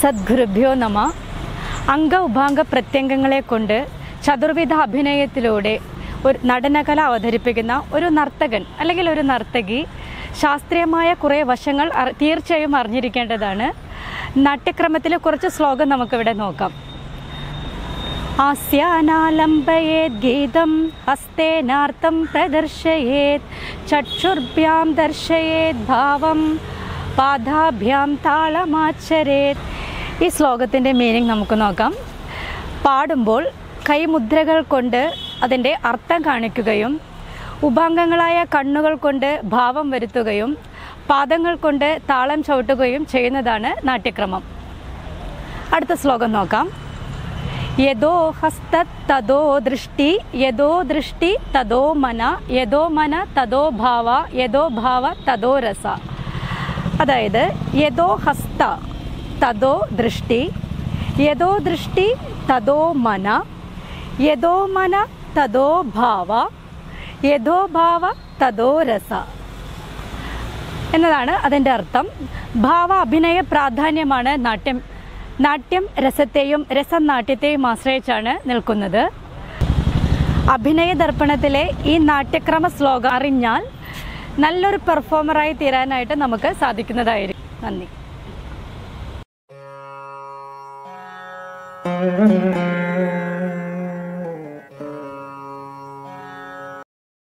സദ്ഗുരുഭ്യോ നമ. അംഗ ഉപാംഗ പ്രത്യംഗങ്ങളെ കൊണ്ട് ചതുർവിധ അഭിനയത്തിലൂടെ ഒരു നടനകല അവതരിപ്പിക്കുന്ന ഒരു നർത്തകൻ അല്ലെങ്കിൽ ഒരു നർത്തകി ശാസ്ത്രീയമായ കുറേ വശങ്ങൾ തീർച്ചയായും അറിഞ്ഞിരിക്കേണ്ടതാണ്. നാട്യക്രമത്തിലെ കുറച്ച് ശ്ലോകം നമുക്കിവിടെ നോക്കാം. ആസ്യാനാലംബയേത് ഗീതം ഹസ്തേനാർത്തം പ്രദർശയേത് ചക്ഷുർഭ്യാം ദർശയേത് ഭാവം പാദാഭ്യാം താളമാചരേത്. ഈ ശ്ലോകത്തിൻ്റെ മീനിങ് നമുക്ക് നോക്കാം. പാടുമ്പോൾ കൈമുദ്രകൾ കൊണ്ട് അതിൻ്റെ അർത്ഥം കാണിക്കുകയും ഉപാംഗങ്ങളായ കണ്ണുകൾ കൊണ്ട് ഭാവം വരുത്തുകയും പാദങ്ങൾ കൊണ്ട് താളം ചവിട്ടുകയും ചെയ്യുന്നതാണ് നാട്യക്രമം. അടുത്ത ശ്ലോകം നോക്കാം. യദോ ഹസ്തത് തദോ ദൃഷ്ടി, യദോ ദൃഷ്ടി തദോ മന, യദോ മന തദോ ഭാവ, യദോ ഭാവ തദോ രസ. അതായത് യദോ ഹസ്ത തദോ ദൃഷ്ടി, യദോ ദൃഷ്ടി തദോ മന, യദോ മന തദോ ഭാവ, യദോ ഭാവ തദോ രസ എന്നതാണ് അതിൻ്റെ അർത്ഥം. ഭാവ അഭിനയ പ്രാധാന്യമാണ് നാട്യം. നാട്യം രസത്തെയും രസം നാട്യത്തെയും ആശ്രയിച്ചാണ് നിൽക്കുന്നത്. അഭിനയ ദർപ്പണത്തിലെ ഈ നാട്യക്രമ ശ്ലോകം അറിഞ്ഞാൽ നല്ലൊരു പെർഫോമറായി തീരാനായിട്ട് നമുക്ക് സാധിക്കുന്നതായിരിക്കും. നന്ദി.